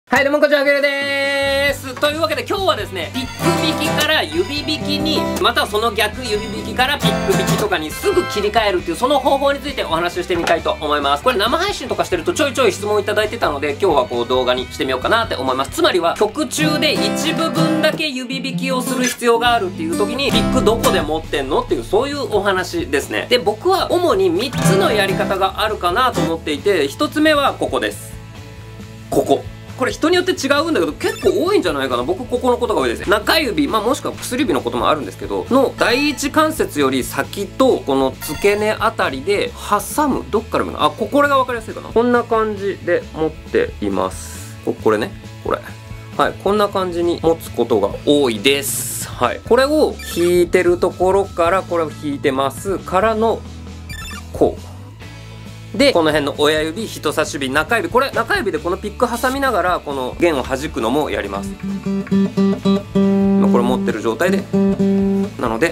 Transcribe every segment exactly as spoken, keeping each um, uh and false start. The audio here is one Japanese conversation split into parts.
はい、どうもこんにちは、ゲルでーす。というわけで今日はですね、ピック引きから指引きに、またはその逆指引きからピック引きとかにすぐ切り替えるっていうその方法についてお話ししてみたいと思います。これ生配信とかしてるとちょいちょい質問いただいてたので、今日はこう動画にしてみようかなって思います。つまりは曲中で一部分だけ指引きをする必要があるっていう時に、ピックどこで持ってんのっていうそういうお話ですね。で、僕は主にみっつのやり方があるかなと思っていて、ひとつめはここです。ここ。これ人によって違うんだけど結構多いんじゃないかな。僕ここのことが多いですね。中指、まあもしくは薬指のこともあるんですけどの第一関節より先とこの付け根あたりで挟む。どっからもあここれが分かりやすいかな。こんな感じで持っています。ここれねこれはいこんな感じに持つことが多いです。はいこれを引いてるところからこれを引いてますからのこうでこの辺の親指人差し指中指これ中指でこのピック挟みながらこの弦を弾くのもやります。これ持ってる状態でなので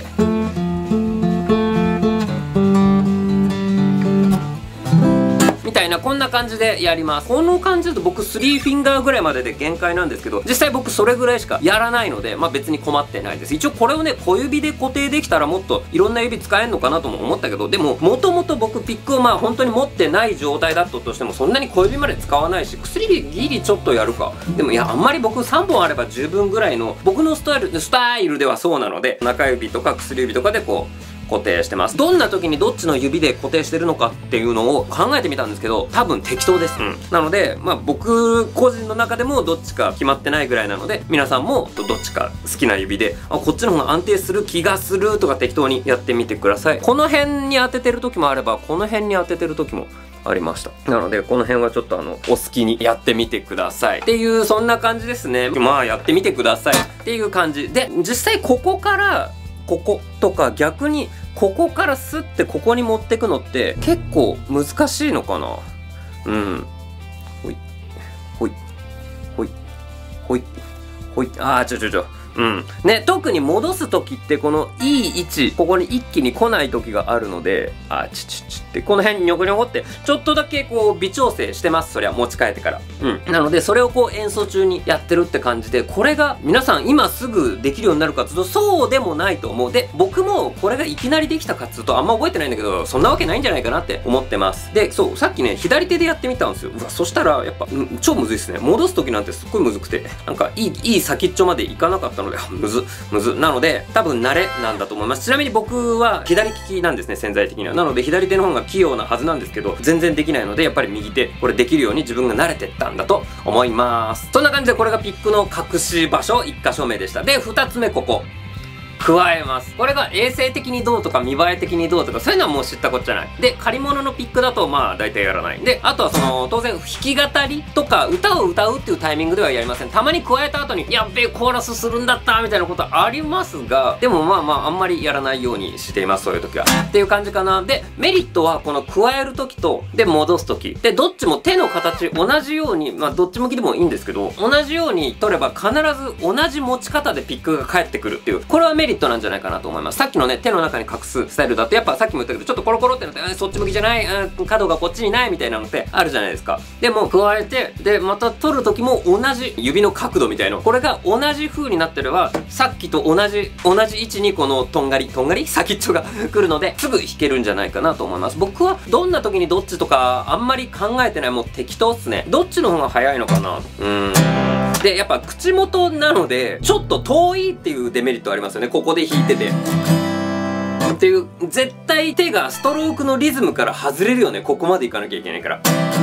みたいなこんな感じでやります。この感じだと僕スリーフィンガーぐらいまでで限界なんですけど実際僕それぐらいしかやらないのでまあ別に困ってないです。一応これをね小指で固定できたらもっといろんな指使えんのかなとも思ったけどでももともと僕ピックをまあ本当に持ってない状態だったとしてもそんなに小指まで使わないし薬指ギリちょっとやるかでもいやあんまり僕さんぼんあれば十分ぐらいの僕のスタイルスタイルではそうなので中指とか薬指とかでこう固定してます。どんな時にどっちの指で固定してるのかっていうのを考えてみたんですけど多分適当です、うん、なのでまあ僕個人の中でもどっちか決まってないぐらいなので皆さんもどっちか好きな指であこっちの方が安定する気がするとか適当にやってみてください。この辺に当ててる時もあればこの辺に当ててる時もありました。なのでこの辺はちょっとあのお好きにやってみてくださいっていうそんな感じですね。まあやってみてくださいっていう感じで実際ここからこことか逆にここからスッてここに持ってくのって結構難しいのかな。うんほいほいほいほいほいあーちょちょちょうんね特に戻す時ってこのいい位置ここに一気に来ない時があるのであちちちってこの辺にニョコニョコってちょっとだけこう微調整してます。そりゃ持ち帰ってからうんなのでそれをこう演奏中にやってるって感じでこれが皆さん今すぐできるようになるかっていうとそうでもないと思う。で僕もこれがいきなりできたかっつうとあんま覚えてないんだけどそんなわけないんじゃないかなって思ってます。でそうさっきね左手でやってみたんですよ。うわそしたらやっぱ、うん、超むずいっすね。戻す時なんてすっごいむずくてなんかいいいい先っちょまでいかなかったのでむずむずなので多分慣れなんだと思います。ちなみに僕は左利きなんですね潜在的には。なので左手の方が器用なはずなんですけど全然できないのでやっぱり右手これできるように自分が慣れてったんだと思います。そんな感じでこれがピックの隠し場所いっ箇所目でした。でふたつめここ加えます。これが衛生的にどうとか見栄え的にどうとかそういうのはもう知ったこっちゃない。で借り物のピックだとまあ大体やらない。であとはその当然弾き語りとか歌を歌うっていうタイミングではやりません。たまに加えた後にやっべえコーラスするんだったみたいなことありますがでもまあまああんまりやらないようにしています。そういう時はっていう感じかな。でメリットはこの加える時とで戻す時でどっちも手の形同じようにまあどっち向きでもいいんですけど同じように取れば必ず同じ持ち方でピックが返ってくるっていうこれはメリットなんじゃないかなと思います。さっきのね手の中に隠すスタイルだとやっぱさっきも言ったけどちょっとコロコロってなってそっち向きじゃない角がこっちにないみたいなのってあるじゃないですか。でも加えてでまた取る時も同じ指の角度みたいなこれが同じ風になってればさっきと同じ同じ位置にこのとんがりとんがり先っちょが来るのですぐ弾けるんじゃないかなと思います。僕はどんな時にどっちとかあんまり考えてないもう適当っすね。どっちの方が早いのかな。うーんでやっぱ口元なのでちょっと遠いっていうデメリットありますよね。ここで弾いててっていう絶対手がストロークのリズムから外れるよね。ここまでいかなきゃいけないから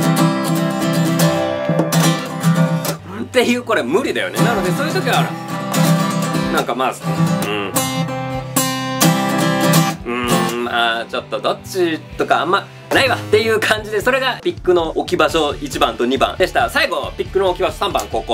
っていうこれ無理だよね。なのでそういう時はなんかまあうんうんまあちょっとどっちとかあんまないわっていう感じでそれがピックの置き場所いちばんとにばんでした。最後ピックの置き場所さんばんここ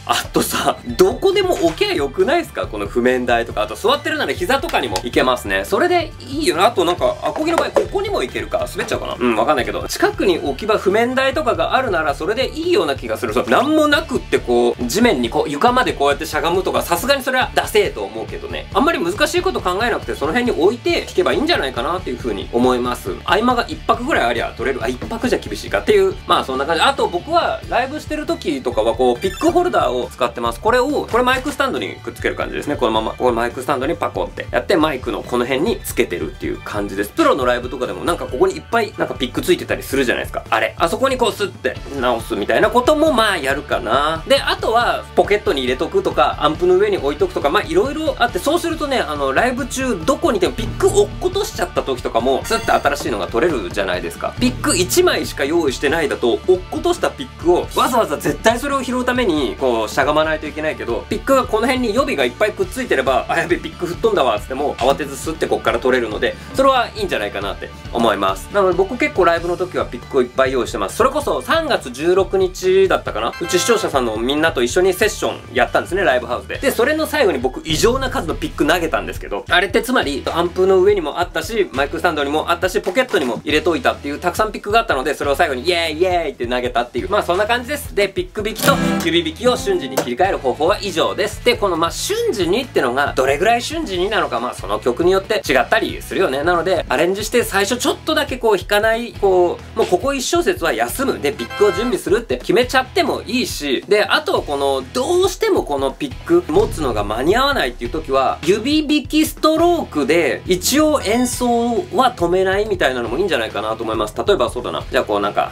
あとさ、どこでも置けばよくないですか、この譜面台とか。あと座ってるなら膝とかにもいけますね。それでいいよな。あとなんか、アコギの場合ここにもいけるか。滑っちゃうかな。うん、わかんないけど。近くに置き場譜面台とかがあるならそれでいいような気がする。そう、なんもなくってこう、地面にこう、床までこうやってしゃがむとか、さすがにそれはダセーと思うけどね。あんまり難しいこと考えなくて、その辺に置いて弾けばいいんじゃないかなっていう風に思います。合間がいっぱくぐらいありゃ取れる。あ、いっぱくじゃ厳しいかっていう、まあそんな感じ。あと僕はライブしてる時とかはこう、ピックホルダーを使ってます。これを、これマイクスタンドにくっつける感じですね。このまま、これマイクスタンドにパコってやって、マイクのこの辺につけてるっていう感じです。プロのライブとかでもなんかここにいっぱいなんかピックついてたりするじゃないですか。あれ。あそこにこうスッて直すみたいなこともまあやるかな。で、あとはポケットに入れとくとか、アンプの上に置いとくとか、まあいろいろあって、そうするとね、あの、ライブ中どこにでもピック落っことしちゃった時とかも、スッて新しいのが取れるじゃないですか。ピックいちまいしか用意してないだと、落っことしたピックをわざわざ絶対それを拾うために、こう、しゃがまないといけないけど、ピックがこの辺に予備がいっぱいくっついてれば、あ、やべ、ピック吹っ飛んだわ、つっても、慌てずスッてこっから取れるので、それはいいんじゃないかなって思います。なので僕結構ライブの時はピックをいっぱい用意してます。それこそさんがつじゅうろくにちだったかな、うち視聴者さんのみんなと一緒にセッションやったんですね、ライブハウスで。で、それの最後に僕異常な数のピック投げたんですけど、あれってつまり、アンプの上にもあったし、マイクスタンドにもあったし、ポケットにも入れといたっていうたくさんピックがあったので、それを最後にイエーイイエーイって投げたっていう、まあそんな感じです。で、ピック引きと指引きを瞬時に切り替える方法は以上です。で、このまあ瞬時にってのが、どれぐらい瞬時になのか、まあその曲によって違ったりするよね。なので、アレンジして最初ちょっとだけこう弾かない、こう、もうここ一小節は休む。で、ピックを準備するって決めちゃってもいいし、で、あとこの、どうしてもこのピック持つのが間に合わないっていう時は、指引きストロークで一応演奏は止めないみたいなのもいいんじゃないかなと思います。例えばそうだな。じゃあこうなんか、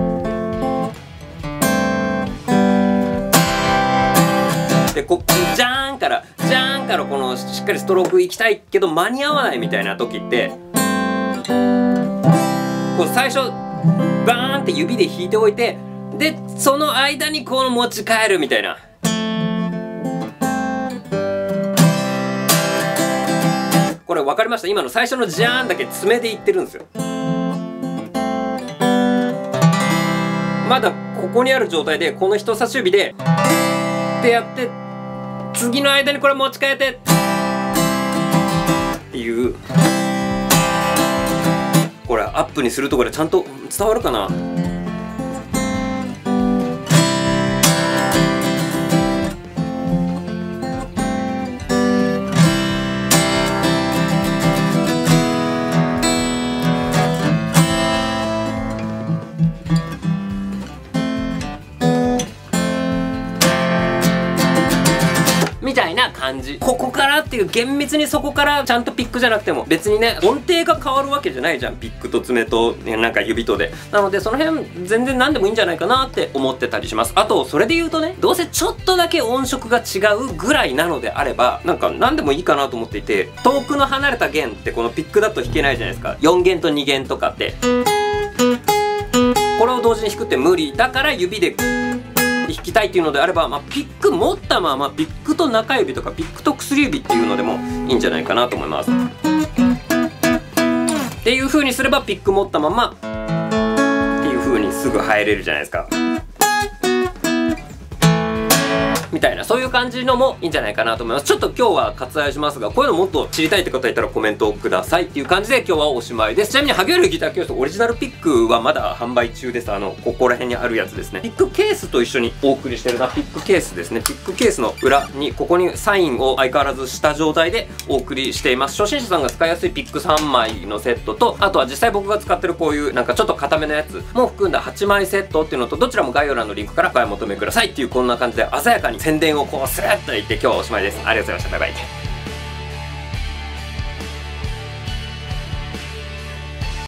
で、こう、じゃーんから、じゃーんからこのしっかりストローク行きたいけど間に合わないみたいな時って、こう最初、バーンって指で弾いておいて、で、その間にこの持ち帰るみたいな。これ分かりました？今の最初のジャーンだけ爪でいってるんですよ。まだここにある状態で、この人差し指で、ってやって、次の間にこれ持ち替えて、っていう。これアップにするところでちゃんと伝わるかな？みたいな感じ。ここからっていう厳密にそこからちゃんとピックじゃなくても別にね、音程が変わるわけじゃないじゃん。ピックと爪と、ね、なんか指とで。なのでその辺全然何でもいいんじゃないかなって思ってたりします。あと、それで言うとね、どうせちょっとだけ音色が違うぐらいなのであれば、なんか何でもいいかなと思っていて、遠くの離れた弦ってこのピックだと弾けないじゃないですか。よん弦とに弦とかって。これを同時に弾くって無理。だから指で弾きたいっていうのであれば、まあ、ピック持ったままピックと中指とかピックと薬指っていうのでもいいんじゃないかなと思います。っていう風にすればピック持ったままっていう風にすぐ入れるじゃないですか。みたいな、そういう感じのもいいんじゃないかなと思います。ちょっと今日は割愛しますが、こういうのもっと知りたいって方いたらコメントをくださいっていう感じで今日はおしまいです。ちなみに、ハゲるギター教室オリジナルピックはまだ販売中です。あの、ここら辺にあるやつですね。ピックケースと一緒にお送りしてるな。ピックケースですね。ピックケースの裏に、ここにサインを相変わらずした状態でお送りしています。初心者さんが使いやすいピックさんまいのセットと、あとは実際僕が使ってるこういうなんかちょっと固めのやつも含んだはちまいセットっていうのと、どちらも概要欄のリンクからお買い求めくださいっていう、こんな感じで鮮やかに宣伝をこうスラッと言って今日はおしまいです。ありがとうございました。バイバイ。